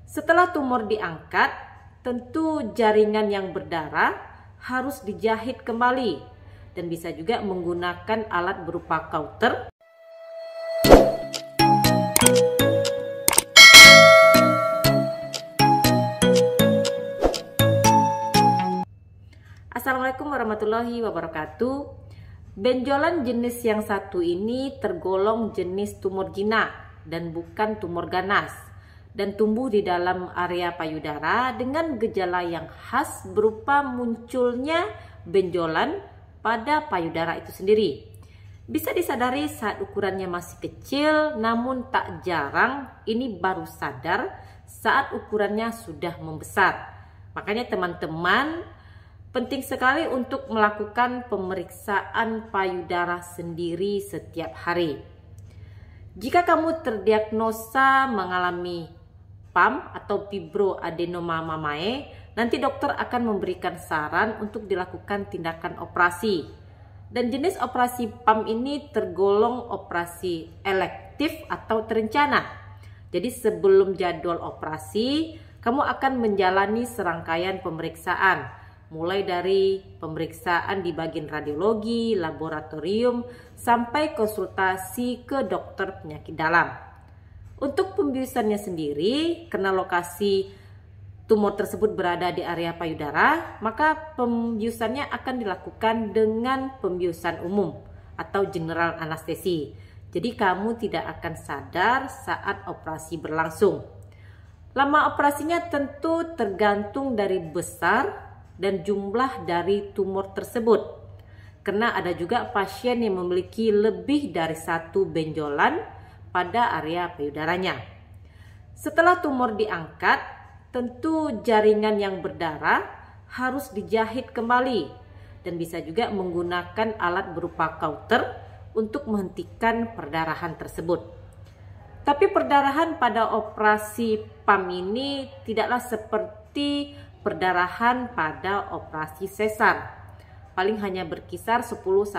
Setelah tumor diangkat, tentu jaringan yang berdarah harus dijahit kembali dan bisa juga menggunakan alat berupa kauter. Assalamualaikum warahmatullahi wabarakatuh. Benjolan jenis yang satu ini tergolong jenis tumor jinak dan bukan tumor ganas, dan tumbuh di dalam area payudara dengan gejala yang khas berupa munculnya benjolan pada payudara itu sendiri. Bisa disadari saat ukurannya masih kecil, namun tak jarang ini baru sadar saat ukurannya sudah membesar. Makanya teman-teman, penting sekali untuk melakukan pemeriksaan payudara sendiri setiap hari. Jika kamu terdiagnosa mengalami PAM atau fibroadenoma mamae, nanti dokter akan memberikan saran untuk dilakukan tindakan operasi. Dan jenis operasi PAM ini tergolong operasi elektif atau terencana. Jadi sebelum jadwal operasi, kamu akan menjalani serangkaian pemeriksaan. Mulai dari pemeriksaan di bagian radiologi, laboratorium, sampai konsultasi ke dokter penyakit dalam. Untuk pembiusannya sendiri, karena lokasi tumor tersebut berada di area payudara, maka pembiusannya akan dilakukan dengan pembiusan umum atau general anestesi. Jadi kamu tidak akan sadar saat operasi berlangsung. Lama operasinya tentu tergantung dari besar dan jumlah dari tumor tersebut, karena ada juga pasien yang memiliki lebih dari satu benjolan pada area payudaranya. Setelah tumor diangkat, tentu jaringan yang berdarah harus dijahit kembali dan bisa juga menggunakan alat berupa kauter untuk menghentikan perdarahan tersebut. Tapi perdarahan pada operasi PAM ini tidaklah seperti perdarahan pada operasi sesar, paling hanya berkisar 10-20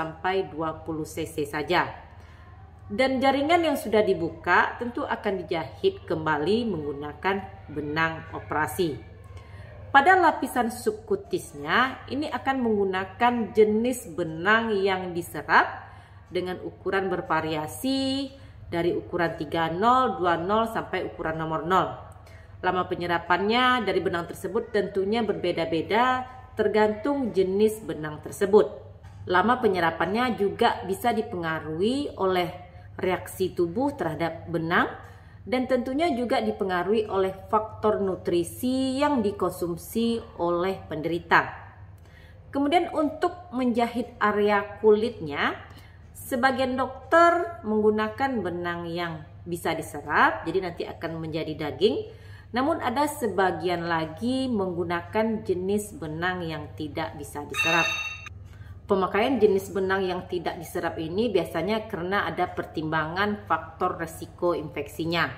cc saja. Dan jaringan yang sudah dibuka tentu akan dijahit kembali menggunakan benang operasi. Pada lapisan subkutisnya ini akan menggunakan jenis benang yang diserap dengan ukuran bervariasi dari ukuran 30, 20 sampai ukuran nomor 0. Lama penyerapannya dari benang tersebut tentunya berbeda-beda tergantung jenis benang tersebut. Lama penyerapannya juga bisa dipengaruhi oleh reaksi tubuh terhadap benang dan tentunya juga dipengaruhi oleh faktor nutrisi yang dikonsumsi oleh penderita. Kemudian untuk menjahit area kulitnya, sebagian dokter menggunakan benang yang bisa diserap, jadi nanti akan menjadi daging. Namun ada sebagian lagi menggunakan jenis benang yang tidak bisa diserap. Pemakaian jenis benang yang tidak diserap ini biasanya karena ada pertimbangan faktor resiko infeksinya.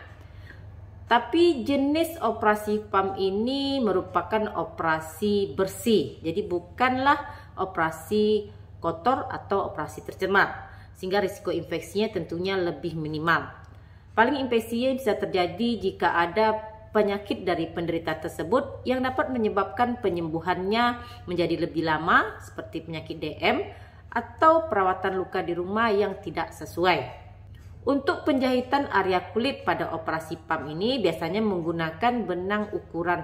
Tapi jenis operasi PAM ini merupakan operasi bersih, jadi bukanlah operasi kotor atau operasi tercemar, sehingga risiko infeksinya tentunya lebih minimal. Paling infeksinya bisa terjadi jika ada penyakit dari penderita tersebut yang dapat menyebabkan penyembuhannya menjadi lebih lama seperti penyakit DM atau perawatan luka di rumah yang tidak sesuai. Untuk penjahitan area kulit pada operasi PAM ini biasanya menggunakan benang ukuran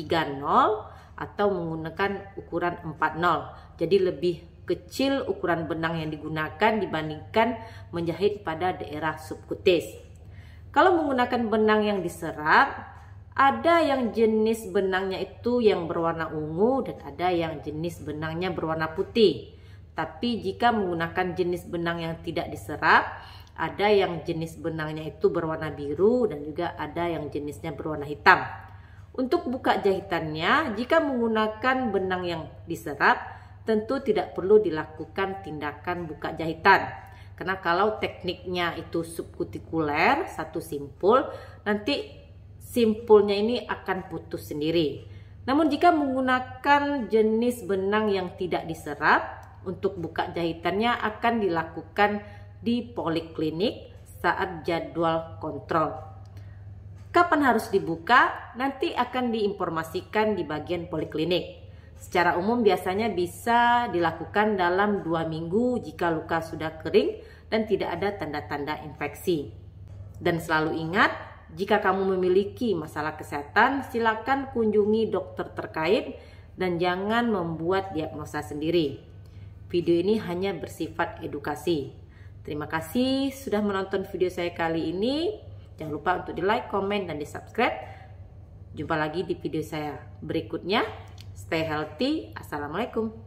30 atau menggunakan ukuran 40. Jadi lebih kecil ukuran benang yang digunakan dibandingkan menjahit pada daerah subkutis. Kalau menggunakan benang yang diserap, ada yang jenis benangnya itu yang berwarna ungu dan ada yang jenis benangnya berwarna putih. Tapi jika menggunakan jenis benang yang tidak diserap, ada yang jenis benangnya itu berwarna biru dan juga ada yang jenisnya berwarna hitam. Untuk buka jahitannya, jika menggunakan benang yang diserap, tentu tidak perlu dilakukan tindakan buka jahitan. Karena kalau tekniknya itu subkutikuler, satu simpul, nanti simpulnya ini akan putus sendiri. Namun jika menggunakan jenis benang yang tidak diserap, untuk buka jahitannya akan dilakukan di poliklinik saat jadwal kontrol. Kapan harus dibuka? Nanti akan diinformasikan di bagian poliklinik. Secara umum biasanya bisa dilakukan dalam 2 minggu jika luka sudah kering dan tidak ada tanda-tanda infeksi. Dan selalu ingat, jika kamu memiliki masalah kesehatan, silakan kunjungi dokter terkait dan jangan membuat diagnosa sendiri. Video ini hanya bersifat edukasi. Terima kasih sudah menonton video saya kali ini. Jangan lupa untuk di like, komen, dan di subscribe. Jumpa lagi di video saya berikutnya. Stay healthy. Assalamualaikum.